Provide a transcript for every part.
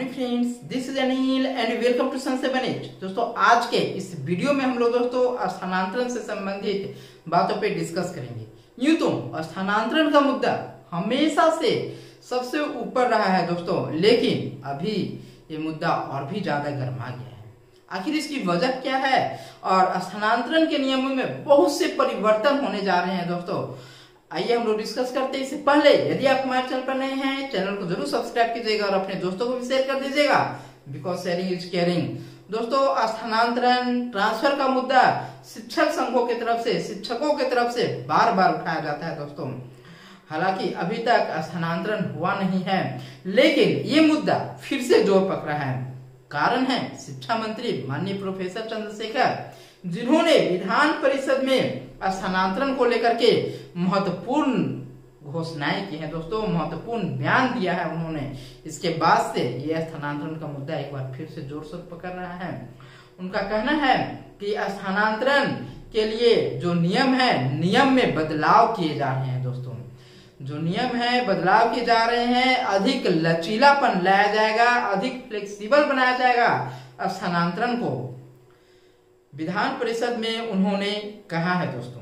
Morning friends, this is Anil and welcome to Sun 7 दोस्तों, आज के इस वीडियो में हम लोग दोस्तों स्थानांतरण से संबंधित बातों पे डिस्कस करेंगे। यूं तो स्थानांतरण का मुद्दा हमेशा से सबसे ऊपर रहा है दोस्तों, लेकिन अभी ये मुद्दा और भी ज्यादा गर्मा गया है। आखिर इसकी वजह क्या है और स्थानांतरण के नियमों में बहुत से परिवर्तन होने जा रहे हैं दोस्तों। आइए हम लोग डिस्कस करते हैं। इससे पहले यदि आप हमारे चैनल पर नए हैं, चैनल को जरूर सब्सक्राइब कीजिएगा और अपने दोस्तों को भी शेयर कर दीजिएगा, बिकॉज शेयरिंग इज केयरिंग। दोस्तों, स्थानांतरण ट्रांसफर का मुद्दा शिक्षक संघों की तरफ से, शिक्षकों की तरफ से बार बार उठाया जाता है दोस्तों। हालांकि अभी तक स्थानांतरण हुआ नहीं है, लेकिन ये मुद्दा फिर से जोर पकड़ा है। कारण है शिक्षा मंत्री माननीय प्रोफेसर चंद्रशेखर, जिन्होंने विधान परिषद में स्थानांतरण को लेकर के महत्वपूर्ण घोषणाएं की हैं दोस्तों, महत्वपूर्ण बयान दिया है उन्होंने। इसके बाद से ये स्थानांतरण का मुद्दा एक बार फिर से जोर शोर पकड़ रहा है। उनका कहना है कि स्थानांतरण के लिए जो नियम है, नियम में बदलाव किए जा रहे हैं दोस्तों। जो नियम है बदलाव किए जा रहे हैं, अधिक लचीलापन लाया जाएगा, अधिक फ्लेक्सिबल बनाया जाएगा स्थानांतरण को। विधान परिषद में उन्होंने कहा है दोस्तों,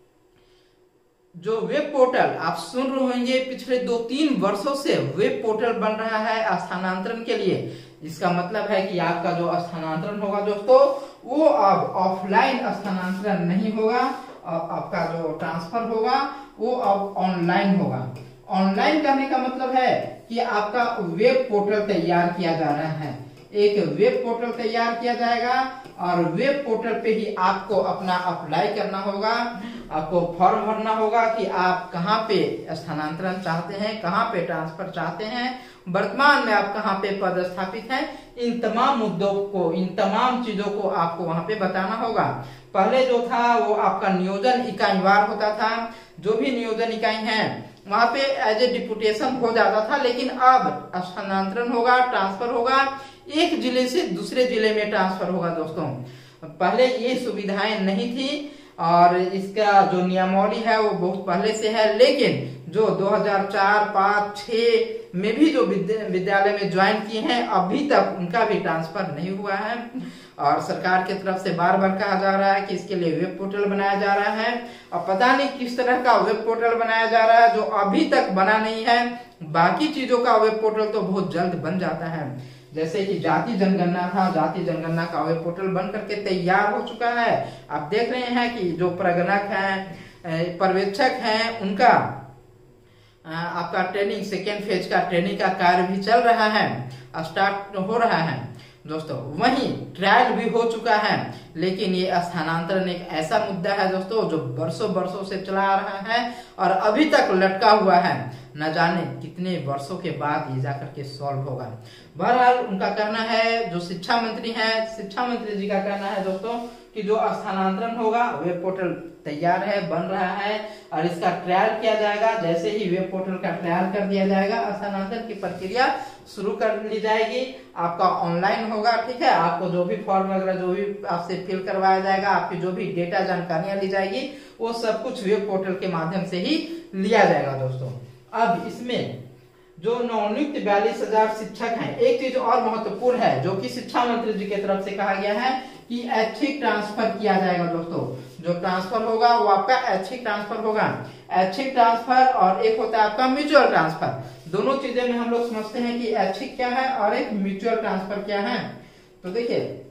जो वेब पोर्टल आप सुन रहे होंगे, पिछले 2-3 वर्षों से वेब पोर्टल बन रहा है स्थानांतरण के लिए। इसका मतलब है कि आपका जो स्थानांतरण होगा दोस्तों, वो अब ऑफलाइन स्थानांतरण नहीं होगा, आपका जो ट्रांसफर होगा वो अब ऑनलाइन होगा। ऑनलाइन करने का मतलब है कि आपका वेब पोर्टल तैयार किया जा रहा है। एक वेब पोर्टल तैयार किया जाएगा और वेब पोर्टल पे ही आपको अपना अप्लाई करना होगा, आपको फॉर्म भरना होगा कि आप कहाँ पे स्थानांतरण चाहते हैं, कहाँ पे ट्रांसफर चाहते हैं, वर्तमान में आप कहाँ पे पदस्थापित हैं। इन तमाम मुद्दों को, इन तमाम चीजों को आपको वहां पे बताना होगा। पहले जो था वो आपका नियोजन इकाईवार होता था। जो भी नियोजन इकाई है वहां पे एज ए डिपुटेशन हो जाता था, लेकिन अब स्थानांतरण होगा, ट्रांसफर होगा, एक जिले से दूसरे जिले में ट्रांसफर होगा दोस्तों। पहले ये सुविधाएं नहीं थी और इसका जो नियमावली है वो बहुत पहले से है, लेकिन जो 2004, 5, 6 में भी जो विद्यालय में ज्वाइन किए हैं, अभी तक उनका भी ट्रांसफर नहीं हुआ है। और सरकार की तरफ से बार बार कहा जा रहा है कि इसके लिए वेब पोर्टल बनाया जा रहा है, और पता नहीं किस तरह का वेब पोर्टल बनाया जा रहा है जो अभी तक बना नहीं है। बाकी चीजों का वेब पोर्टल तो बहुत जल्द बन जाता है, जैसे कि जाति जनगणना था, जाति जनगणना का वेब पोर्टल बन करके तैयार हो चुका है। आप देख रहे हैं कि जो प्रगणक हैं, पर्यवेक्षक हैं, उनका आपका ट्रेनिंग, सेकेंड फेज का ट्रेनिंग का कार्य भी चल रहा है, स्टार्ट हो रहा है दोस्तों। वहीं ट्रायल भी हो चुका है, लेकिन ये स्थानांतरण एक ऐसा मुद्दा है दोस्तों जो बरसों से चला आ रहा है और अभी तक लटका हुआ है। न जाने कितने वर्षों के बाद ये जाकर के सॉल्व होगा। बहरहाल उनका कहना है, जो शिक्षा मंत्री हैं, शिक्षा मंत्री जी का कहना है दोस्तों कि जो स्थानांतरण होगा, वेब पोर्टल तैयार है, बन रहा है और इसका ट्रायल किया जाएगा। जैसे ही वेब पोर्टल का ट्रायल कर दिया जाएगा, स्थानांतरण की प्रक्रिया शुरू कर ली जाएगी। आपका ऑनलाइन होगा, ठीक है। आपको जो भी फॉर्म वगैरह जो भी आपसे फिल करवाया जाएगा, आपकी जो भी डेटा जानकारियां ली जाएगी, वो सब कुछ वेब पोर्टल के माध्यम से ही लिया जाएगा दोस्तों। अब इसमें जो नवनियुक्त 42,000 शिक्षक हैं, एक चीज और महत्वपूर्ण है जो कि शिक्षा मंत्री जी की तरफ से कहा गया है कि ऐच्छिक ट्रांसफर किया जाएगा दोस्तों। जो ट्रांसफर होगा वो आपका ऐच्छिक ट्रांसफर होगा। ऐच्छिक ट्रांसफर और एक होता है आपका म्यूचुअल ट्रांसफर। दोनों चीजें में हम लोग समझते हैं कि ऐच्छिक क्या है और एक म्यूचुअल ट्रांसफर क्या है। तो देखिए,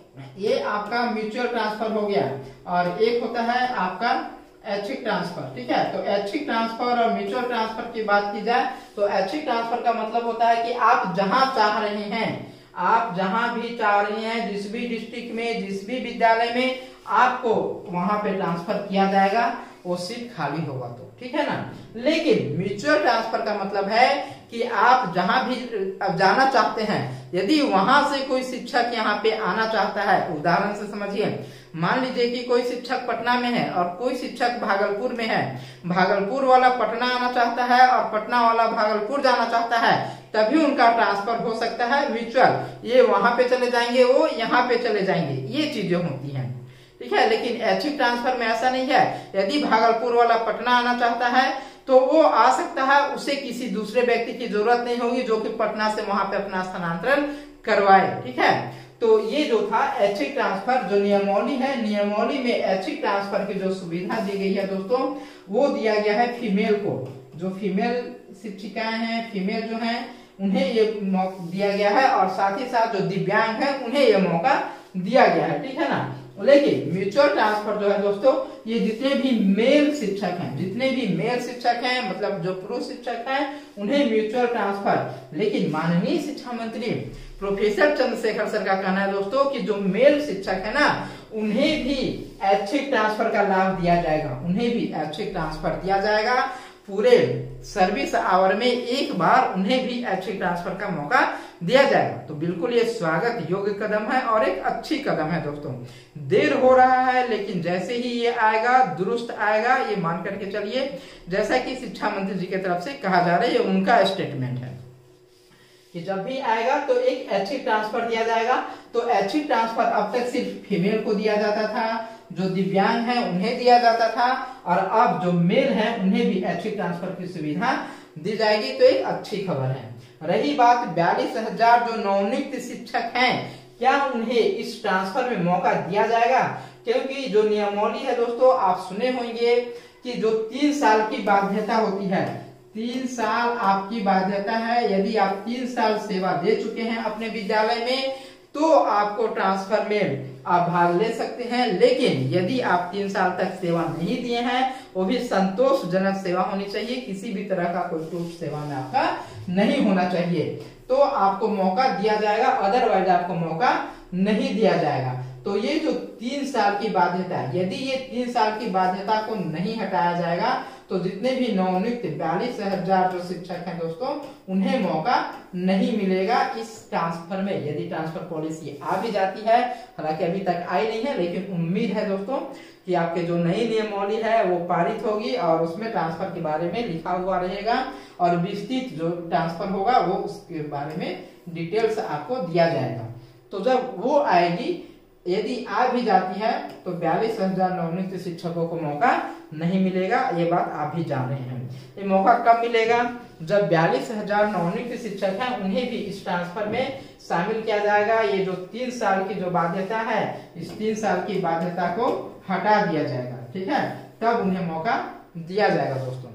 ये आपका म्यूचुअल ट्रांसफर हो गया और एक होता है आपका ऐच्छिक ट्रांसफर, ठीक है। तो ऐच्छिक ट्रांसफर और म्यूचुअल ट्रांसफर की बात की जाए तो ऐच्छिक ट्रांसफर का मतलब होता है कि आप जहां चाह रहे हैं, आप जहां भी चाह रहे हैं, जिस भी डिस्ट्रिक्ट में, जिस भी विद्यालय में, आपको वहां पे ट्रांसफर किया जाएगा, वो सीट खाली होगा तो, ठीक है ना। लेकिन म्यूचुअल ट्रांसफर का मतलब है कि आप जहां भी जाना चाहते हैं, यदि वहां से कोई शिक्षक यहाँ पे आना चाहता है, उदाहरण से समझिए, मान लीजिए कि कोई शिक्षक पटना में है और कोई शिक्षक भागलपुर में है, भागलपुर वाला पटना आना चाहता है और पटना वाला भागलपुर जाना चाहता है, तभी उनका ट्रांसफर हो सकता है म्यूचुअल। ये वहां पे चले जाएंगे, वो यहाँ पे चले जाएंगे, ये चीजें होती हैं, ठीक है। लेकिन ऐच्छिक ट्रांसफर में ऐसा नहीं है। यदि भागलपुर वाला पटना आना चाहता है तो वो आ सकता है, उसे किसी दूसरे व्यक्ति की जरूरत नहीं होगी जो कि पटना से वहां पे अपना स्थानांतरण करवाए। ठीक है, तो ये जो था ऐच्छिक ट्रांसफर जो नियमावली है, नियमावली में ऐच्छिक ट्रांसफर की जो सुविधा दी गई है दोस्तों, वो दिया गया है फीमेल को। जो फीमेल शिक्षिकाएं हैं, फीमेल जो हैं, उन्हें ये मौका दिया गया है, और साथ ही साथ जो दिव्यांग है उन्हें ये मौका दिया गया है। ठीक है ना। लेकिन म्यूचुअल ट्रांसफर जो है दोस्तों, ये जितने भी मेल शिक्षक हैं, जितने भी मेल शिक्षक हैं, मतलब जो पुरुष शिक्षक हैं, उन्हें म्यूचुअल ट्रांसफर। लेकिन माननीय शिक्षा मंत्री प्रोफेसर चंद्रशेखर सर का कहना है दोस्तों कि जो मेल शिक्षक है ना, उन्हें भी ऐच्छिक ट्रांसफर का लाभ दिया जाएगा, उन्हें भी ऐच्छिक ट्रांसफर दिया जाएगा। पूरे सर्विस आवर में एक बार उन्हें भी ऐच्छिक ट्रांसफर का मौका दिया जाएगा। तो बिल्कुल ये स्वागत योग्य कदम है और एक अच्छी कदम है दोस्तों। देर हो रहा है, लेकिन जैसे ही ये आएगा, दुरुस्त आएगा, ये मान करके चलिए। जैसा कि शिक्षा मंत्री जी की तरफ से कहा जा रहा है, ये उनका स्टेटमेंट है कि जब भी आएगा तो एक ऐच्छिक ट्रांसफर दिया जाएगा। तो ऐच्छिक ट्रांसफर अब तक सिर्फ फीमेल को दिया जाता था, जो दिव्यांग है उन्हें दिया जाता था, और अब जो मेल है उन्हें भी ऐच्छिक ट्रांसफर की सुविधा दी जाएगी। तो एक अच्छी खबर है। रही बात 42,000 जो नवनियुक्त शिक्षक हैं, क्या उन्हें इस ट्रांसफर में मौका दिया जाएगा? क्योंकि जो नियमावली है दोस्तों, आप सुने होंगे कि जो 3 साल की बाध्यता होती है, 3 साल आपकी बाध्यता है। यदि आप 3 साल सेवा दे चुके हैं अपने विद्यालय में, तो आपको ट्रांसफर में आप भाग ले सकते हैं। लेकिन यदि आप 3 साल तक सेवा नहीं दिए हैं, वो भी संतोषजनक सेवा होनी चाहिए, किसी भी तरह का कोई टूट सेवा में आपका नहीं होना चाहिए, तो आपको मौका दिया जाएगा, अदरवाइज आपको मौका नहीं दिया जाएगा। तो ये जो 3 साल की बाध्यता है, यदि ये 3 साल की बाध्यता को नहीं हटाया जाएगा, तो जितने भी नवनियुक्त 42,000 जो शिक्षक हैं दोस्तों, उन्हें मौका नहीं मिलेगा इस ट्रांसफर में। यदि ट्रांसफर पॉलिसी आ भी जाती है, हालांकि अभी तक आई नहीं है, लेकिन उम्मीद है दोस्तों कि आपके जो नई नियमावली है वो पारित होगी और उसमें ट्रांसफर के बारे में लिखा हुआ रहेगा, और विस्तृत जो ट्रांसफर होगा वो उसके बारे में डिटेल्स आपको दिया जाएगा। तो जब वो आएगी, यदि आ भी जाती है, तो 42,000 नवनियुक्त शिक्षकों को मौका नहीं मिलेगा। ये बात आप भी जान रहे हैं। ये मौका कब मिलेगा? जब 42,000 नवनियुक्त शिक्षक हैं, उन्हें भी इस ट्रांसफर में शामिल किया जाएगा। ये जो 3 साल की जो बाध्यता है, इस 3 साल की बाध्यता को हटा दिया जाएगा। ठीक है, तब उन्हें मौका दिया जाएगा दोस्तों।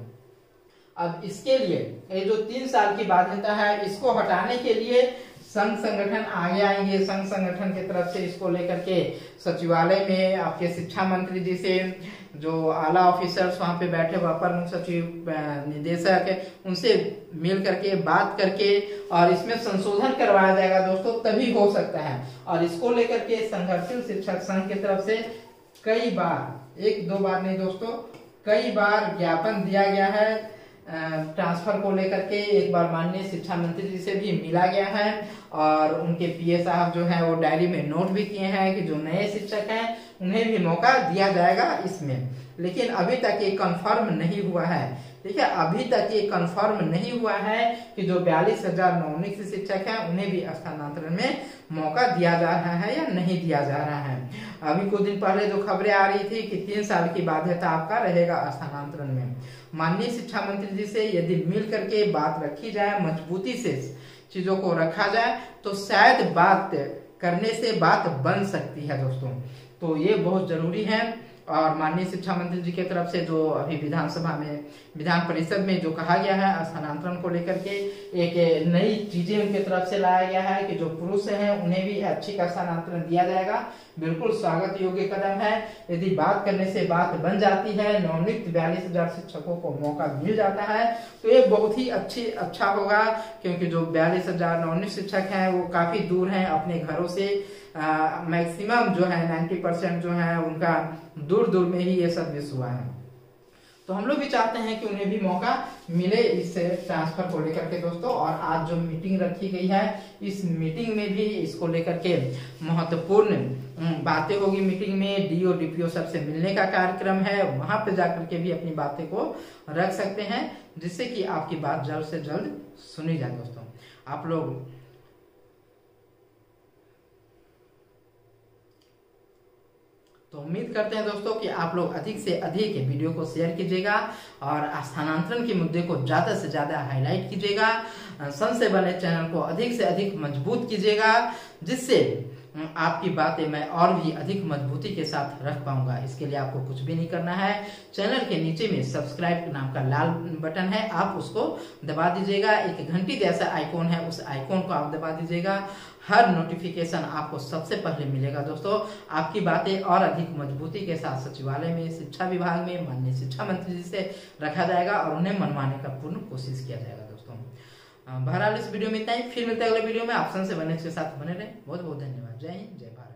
अब इसके लिए ये जो 3 साल की बाध्यता है, इसको हटाने के लिए संघ संगठन आगे आएंगे। संघ संगठन की तरफ से इसको लेकर के सचिवालय में आपके शिक्षा मंत्री जी से, जो आला ऑफिसर्स वहां पे बैठे हुए, अपर मुख्य सचिव, निदेशक है, उनसे मिल करके बात करके और इसमें संशोधन करवाया जाएगा दोस्तों, तभी हो सकता है। और इसको लेकर के संघर्षशील शिक्षक संघ की तरफ से कई बार, 1-2 बार नहीं दोस्तों, कई बार ज्ञापन दिया गया है ट्रांसफर को लेकर के। एक बार माननीय शिक्षा मंत्री जी से भी मिला गया है, और उनके पीए साहब जो है वो डायरी में नोट भी किए हैं कि जो नए शिक्षक हैं उन्हें भी मौका दिया जाएगा इसमें। लेकिन अभी तक ये कंफर्म नहीं हुआ है। ठीक है, अभी तक ये कंफर्म नहीं हुआ है कि जो 42,000 नवनियुक्त शिक्षक हैं उन्हें भी स्थानांतरण में मौका दिया जा रहा है या नहीं दिया जा रहा है। अभी कुछ दिन पहले जो खबरें आ रही थी कि 3 साल की बाध्यता आपका रहेगा स्थानांतरण में। माननीय शिक्षा मंत्री जी से यदि मिल करके बात रखी जाए, मजबूती से चीजों को रखा जाए, तो शायद बात करने से बात बन सकती है दोस्तों। तो ये बहुत जरूरी है। और माननीय शिक्षा मंत्री जी की तरफ से जो अभी विधानसभा में, विधान परिषद में जो कहा गया है स्थानांतरण को लेकर के, एक नई चीजें उनकी तरफ से लाया गया है कि जो पुरुष हैं उन्हें भी ऐच्छिक स्थानांतरण दिया जाएगा। बिल्कुल स्वागत योग्य कदम है। यदि बात करने से बात बन जाती है, नवनियुक्त 42,000 शिक्षकों को मौका मिल जाता है, तो ये बहुत ही अच्छा होगा। क्योंकि जो 42,000 नवनियुक्त शिक्षक हैं वो काफी दूर हैं अपने घरों से। मैक्सिमम जो है 90% जो है उनका दूर दूर में ही ये सर्विस हुआ है। तो हम लोग भी चाहते हैं कि उन्हें भी मौका मिले इस ट्रांसफर को लेकर के दोस्तों। और आज जो मीटिंग रखी गई है, इस मीटिंग में भी इसको लेकर के महत्वपूर्ण बातें होगी। मीटिंग में डीओ डीपीओ सबसे मिलने का कार्यक्रम है, वहां पे जाकर के भी अपनी बातें को रख सकते हैं, जिससे कि आपकी बात जल्द से जल्द सुनी जाए दोस्तों। आप लोग तो उम्मीद करते हैं दोस्तों कि आप लोग अधिक से अधिक वीडियो को शेयर कीजिएगा और स्थानांतरण के मुद्दे को ज्यादा से ज्यादा हाईलाइट कीजिएगा। सन से बने चैनल को अधिक से अधिक मजबूत कीजिएगा, जिससे आपकी बातें मैं और भी अधिक मजबूती के साथ रख पाऊंगा। इसके लिए आपको कुछ भी नहीं करना है, चैनल के नीचे में सब्सक्राइब नाम का लाल बटन है, आप उसको दबा दीजिएगा। एक घंटी जैसा आइकॉन है, उस आइकॉन को आप दबा दीजिएगा। हर नोटिफिकेशन आपको सबसे पहले मिलेगा दोस्तों। आपकी बातें और अधिक मजबूती के साथ सचिवालय में, शिक्षा विभाग में माननीय शिक्षा मंत्री जी से रखा जाएगा और उन्हें मनवाने का पूर्ण कोशिश किया जाएगा दोस्तों। बहरहाल इस वीडियो में इतना ही, फिर मिलते हैं अगले वीडियो में। ऑप्शन से बने के साथ बने रहे। बहुत बहुत धन्यवाद। जय हिंद, जय भारत।